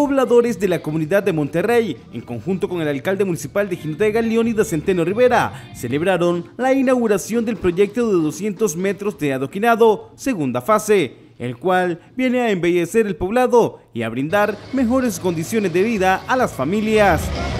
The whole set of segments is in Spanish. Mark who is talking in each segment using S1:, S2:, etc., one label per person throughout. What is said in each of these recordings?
S1: pobladores de la comunidad de Monterrey, en conjunto con el alcalde municipal de Jinotega, Leónidas Centeno Rivera, celebraron la inauguración del proyecto de 200 metros de adoquinado, segunda fase, el cual viene a embellecer el poblado y a brindar mejores condiciones de vida a las familias.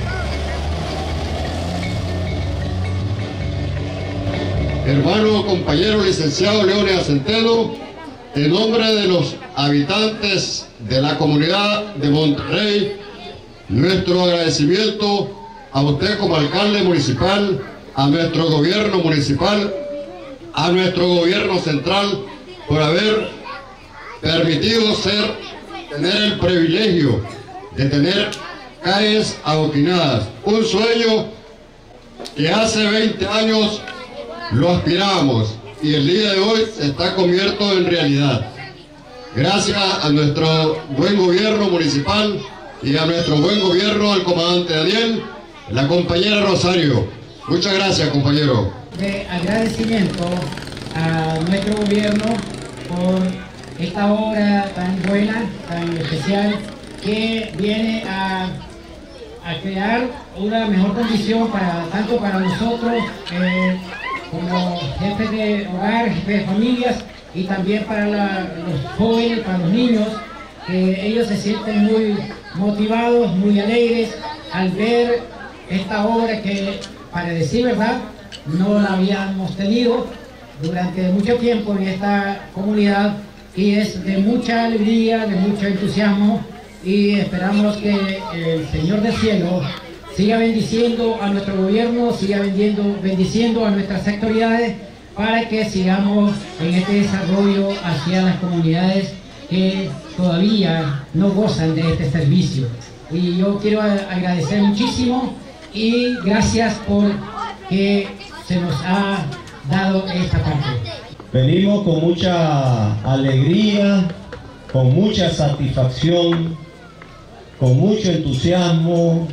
S2: Hermano, compañero licenciado Leónidas Centeno, en nombre de los habitantes de la comunidad de Monterrey, nuestro agradecimiento a usted como alcalde municipal, a nuestro gobierno municipal, a nuestro gobierno central, por haber permitido tener el privilegio de tener calles adoquinadas. Un sueño que hace 20 años lo aspiramos y el día de hoy se está convirtiendo en realidad. Gracias a nuestro buen gobierno municipal y a nuestro buen gobierno al comandante Daniel, la compañera Rosario. Muchas gracias, compañero.
S3: De agradecimiento a nuestro gobierno por esta obra tan buena, tan especial, que viene a crear una mejor condición tanto para nosotros como jefes de hogar, jefes de familias, y también para los jóvenes, para los niños, que ellos se sienten muy motivados, muy alegres al ver esta obra que, para decir verdad, no la habíamos tenido durante mucho tiempo en esta comunidad, y es de mucha alegría, de mucho entusiasmo, y esperamos que el Señor del Cielo siga bendiciendo a nuestro gobierno, siga bendiciendo a nuestras autoridades, para que sigamos en este desarrollo hacia las comunidades que todavía no gozan de este servicio. Y yo quiero agradecer muchísimo y gracias por que se nos ha dado esta parte.
S4: Venimos con mucha alegría, con mucha satisfacción, con mucho entusiasmo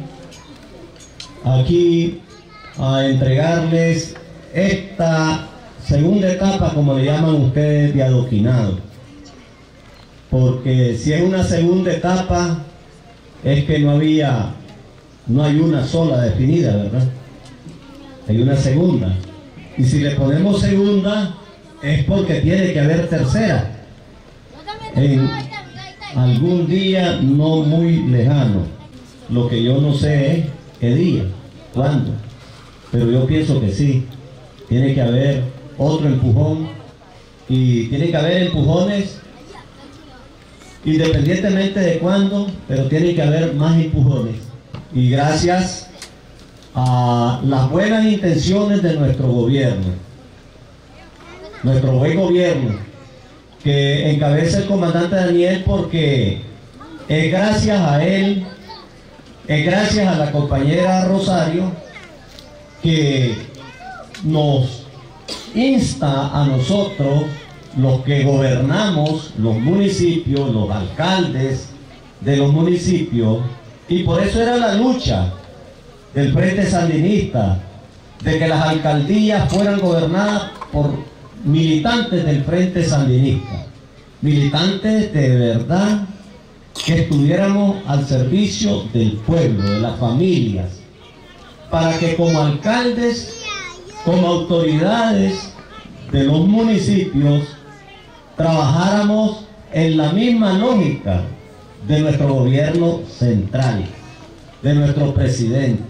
S4: aquí a entregarles esta segunda etapa, como le llaman ustedes, de adoquinado. Porque si es una segunda etapa, es que no hay una sola definida, ¿verdad? Hay una segunda. Y si le ponemos segunda, es porque tiene que haber tercera. En algún día no muy lejano. Lo que yo no sé es qué día, cuándo. Pero yo pienso que sí. Tiene que haber otro empujón. Y tiene que haber empujones independientemente de cuándo, pero tiene que haber más empujones. Y gracias a las buenas intenciones de nuestro gobierno, nuestro buen gobierno, que encabeza el comandante Daniel, porque es gracias a él, es gracias a la compañera Rosario, que nos insta a nosotros, los que gobernamos los municipios, los alcaldes de los municipios, y por eso era la lucha del Frente Sandinista, de que las alcaldías fueran gobernadas por militantes del Frente Sandinista, militantes de verdad, que estuviéramos al servicio del pueblo, de las familias, para que como alcaldes, como autoridades de los municipios, trabajáramos en la misma lógica de nuestro gobierno central, de nuestro presidente.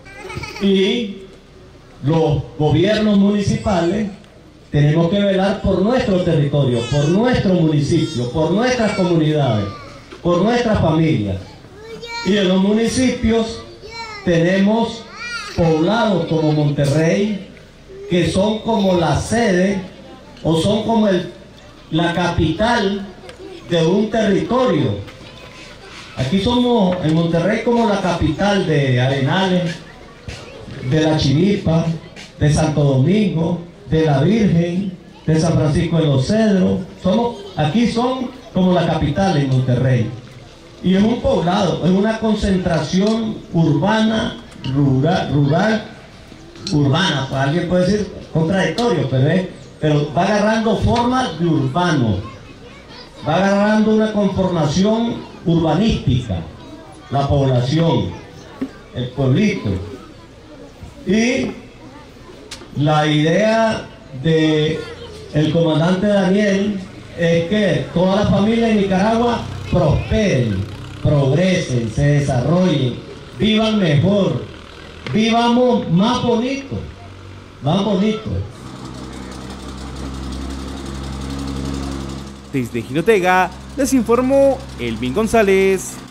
S4: Y los gobiernos municipales tenemos que velar por nuestro territorio, por nuestro municipio, por nuestras comunidades, por nuestras familias. Y en los municipios tenemos poblados como Monterrey, que son como la sede o son como la capital de un territorio. Aquí somos en Monterrey como la capital de Arenales, de La Chiripa, de Santo Domingo, de La Virgen, de San Francisco de los Cedros. Aquí son como la capital en Monterrey. Y es un poblado, es una concentración urbana, rural, urbana. Pues alguien puede decir contradictorio, pero va agarrando forma de urbano, va agarrando una conformación urbanística, la población, el pueblito. Y la idea del comandante Daniel es que toda la familia de Nicaragua prosperen, progresen, se desarrollen, vivan mejor, vivamos más bonito, más bonito.
S1: Desde Jinotega les informó Elvin González.